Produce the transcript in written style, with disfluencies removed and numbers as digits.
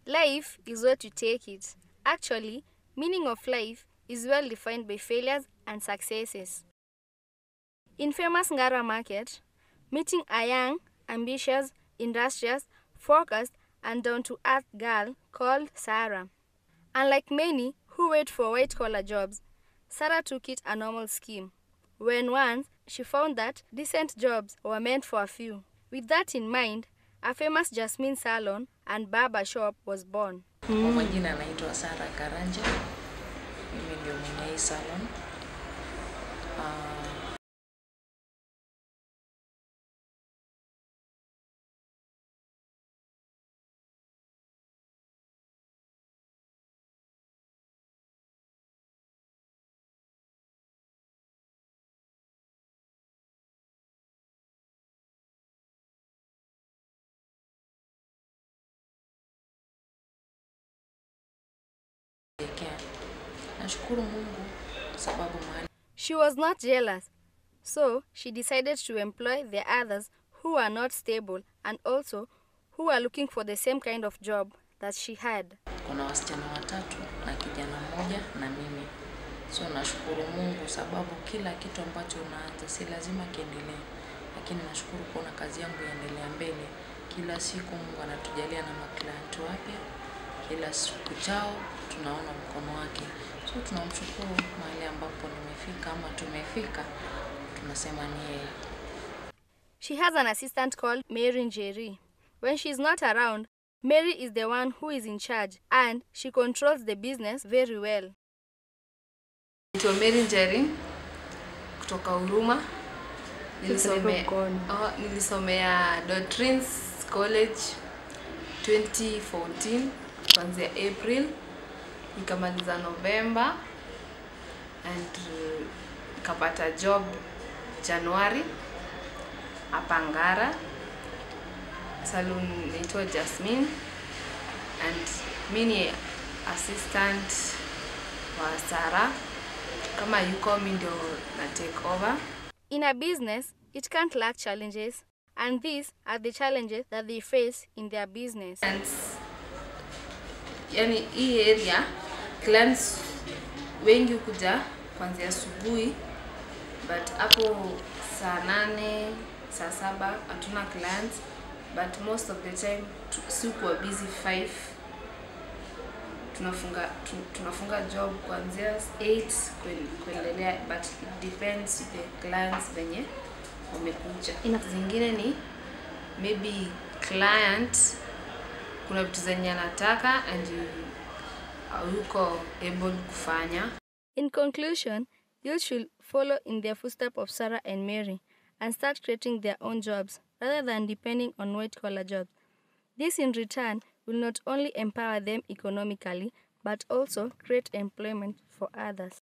Life is what you take it. Actually, meaning of life is well defined by failures and successes. In famous Ngara market, meeting a young, ambitious, industrious, focused, and down-to-earth girl called Sarah. Unlike many who wait for white-collar jobs, Sarah took it a normal scheme. When once she found that decent jobs were meant for a few. With that in mind, a famous Jasmine salon and barber shop was born. Kwa majina naitwa Sarah Karanja. Mimi ndio mwenye hii salon. Nashukuru Mungu sababu mahali. She was not jealous, so she decided to employ the others who were not stable and also who were looking for the same kind of job that she had. Kuna wasichana watatu na kijana mmoja na mimi. So nashukuru Mungu sababu kila kitu ambacho unaanza si lazima kiendelee. Lakini nashukuru kuona kazi yangu iendelea mbele. Kila siku Mungu anatujalia na maklienti wapya. Kila siku chao tunaona mkono wake. So tunamshukuru mahali ambapo nimefika ama tumefika. Tunasema ni yeye. She has an assistant called Mary Njeri. When she's not around, Mary is the one who is in charge and she controls the business very well. Naitwa Mary Njeri kutoka Huruma. Nilisomea Doctrines College 2014 kuanzia April nikamaliza November and nikapata job January hapa Ngara. Salon inaitwa Jasmine and mimi assistant wa Sarah. Kama yuko mimi ndio na take over. In a business, it can't lack challenges, and these are the challenges that they face in their business. And yani hii area clients wengi kuja kuanzia asubuhi, but hapo saa 8 saa 7 hatuna clients, but most of the time sikuwa busy 5. Tunafunga job kuanzia 8 kuendelea, but it depends the clients venye wamekuja. Zingine ni maybe client kuna vitu zenye anataka and hauko able kufanya. In conclusion, you should follow in the footsteps of Sarah and Mary and start creating their own jobs rather than depending on white-collar jobs. This in return will not only empower them economically but also create employment for others.